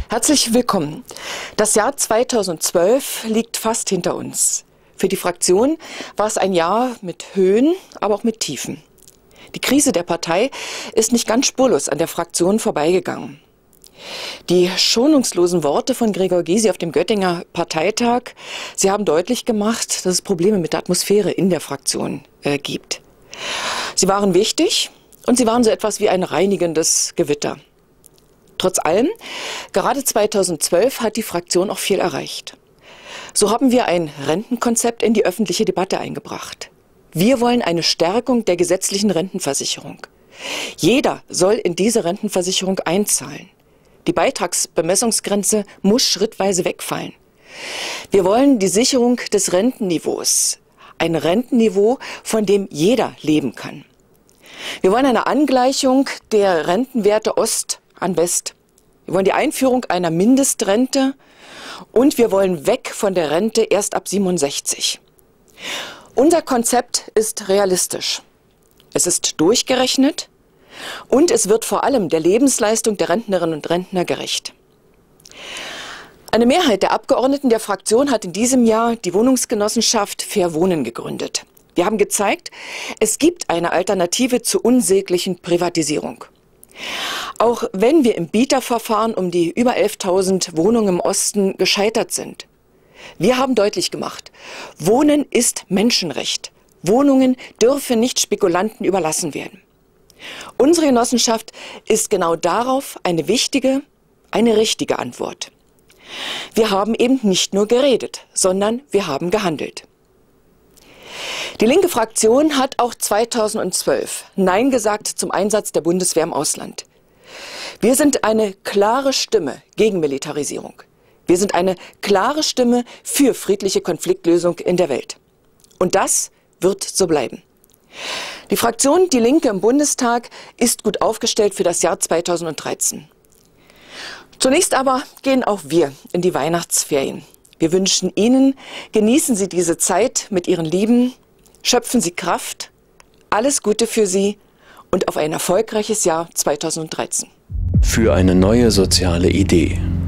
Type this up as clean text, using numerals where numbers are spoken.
Herzlich willkommen. Das Jahr 2012 liegt fast hinter uns. Für die Fraktion war es ein Jahr mit Höhen, aber auch mit Tiefen. Die Krise der Partei ist nicht ganz spurlos an der Fraktion vorbeigegangen. Die schonungslosen Worte von Gregor Gysi auf dem Göttinger Parteitag, sie haben deutlich gemacht, dass es Probleme mit der Atmosphäre in der Fraktion gibt. Sie waren wichtig und sie waren so etwas wie ein reinigendes Gewitter. Trotz allem, gerade 2012 hat die Fraktion auch viel erreicht. So haben wir ein Rentenkonzept in die öffentliche Debatte eingebracht. Wir wollen eine Stärkung der gesetzlichen Rentenversicherung. Jeder soll in diese Rentenversicherung einzahlen. Die Beitragsbemessungsgrenze muss schrittweise wegfallen. Wir wollen die Sicherung des Rentenniveaus. Ein Rentenniveau, von dem jeder leben kann. Wir wollen eine Angleichung der Rentenwerte Ost an West. Wir wollen die Einführung einer Mindestrente und wir wollen weg von der Rente erst ab 67. Unser Konzept ist realistisch. Es ist durchgerechnet und es wird vor allem der Lebensleistung der Rentnerinnen und Rentner gerecht. Eine Mehrheit der Abgeordneten der Fraktion hat in diesem Jahr die Wohnungsgenossenschaft Fair Wohnen gegründet. Wir haben gezeigt, es gibt eine Alternative zur unsäglichen Privatisierung. Auch wenn wir im Bieterverfahren um die über 11.000 Wohnungen im Osten gescheitert sind. Wir haben deutlich gemacht, Wohnen ist Menschenrecht. Wohnungen dürfen nicht Spekulanten überlassen werden. Unsere Genossenschaft ist genau darauf eine wichtige, eine richtige Antwort. Wir haben eben nicht nur geredet, sondern wir haben gehandelt. Die linke Fraktion hat auch 2012 Nein gesagt zum Einsatz der Bundeswehr im Ausland. Wir sind eine klare Stimme gegen Militarisierung. Wir sind eine klare Stimme für friedliche Konfliktlösung in der Welt. Und das wird so bleiben. Die Fraktion Die Linke im Bundestag ist gut aufgestellt für das Jahr 2013. Zunächst aber gehen auch wir in die Weihnachtsferien. Wir wünschen Ihnen, genießen Sie diese Zeit mit Ihren Lieben, schöpfen Sie Kraft, alles Gute für Sie und auf ein erfolgreiches Jahr 2013. Für eine neue soziale Idee.